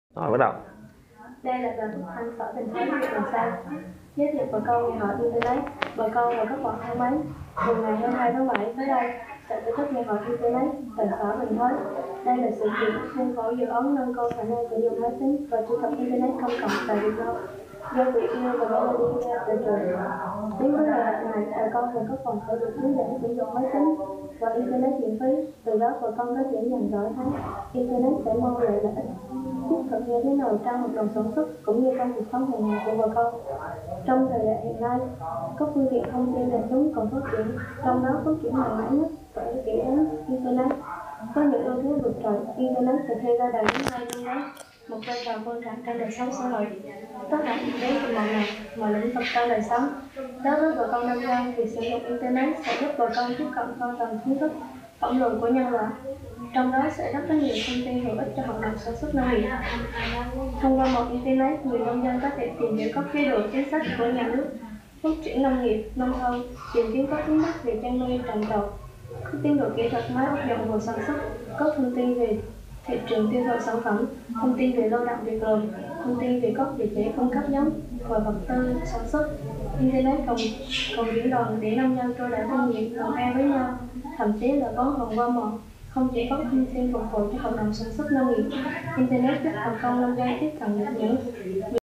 Rồi bắt đầu. Đây là đoàn phát thanh xã Binh, huyện Binh giới thiệu bà con ngày hội Internet. Bà con và các bạn thân mến, từ ngày 22 tháng 7 tới đây sẽ tổ chức ngày hội Internet tại xã Binh. Đây là sự kiện khuôn khổ dự án nâng cao khả năng sử dụng máy tính và truy cập Internet công cộng tại Việt Nam do Việt Nam và Melody từ trường. Đến với ngày hội này, bà con và các bạn sẽ được hướng dẫn sử dụng máy tính và Internet miễn phí. Từ đó bà con có thể nhận rõ thấy Internet sẽ mang lại lợi ích thiết thực như thế nào trong hoạt động sản xuất cũng như trong cuộc sống hàng ngày của bà con. Trong thời đại hiện nay, các phương tiện thông tin đại chúng còn phát triển, trong đó phát triển mạnh mẽ nhất phải kể đến Internet. Có những ưu thế vượt trội, Internet sẽ thay ra đời những hai năm đó một vai trò quan trọng trong đời sống xã hội, tác động đến mọi ngành, mọi lĩnh vực trong đời sống. Đối với bà con nông dân, việc sử dụng Internet sẽ giúp bà con tiếp cận hoàn toàn kiến thức tổng luận của nhân loại. Trong đó sẽ rất có nhiều thông tin hữu ích cho hoạt động sản xuất nông nghiệp. Thông qua một Internet, người nông dân có thể tìm hiểu các chế độ chính sách của nhà nước, phát triển nông nghiệp, nông thôn, tìm kiếm các kiến thức về chăn nuôi, trồng trọt, các tiến độ kỹ thuật mới áp dụng vào sản xuất, các thông tin về thị trường tiêu thụ sản phẩm, thông tin về lao động việc làm, thông tin về các địa chỉ cung cấp giống và vật tư sản xuất. Internet còn diễn đàn để nông dân trao đổi kinh nghiệm đồng e với nhau, thậm chí là bán hàng qua mạng. Không chỉ có thông tin phục vụ cho hoạt động sản xuất nông nghiệp, Internet giúp bà con nông dân tiếp cận được những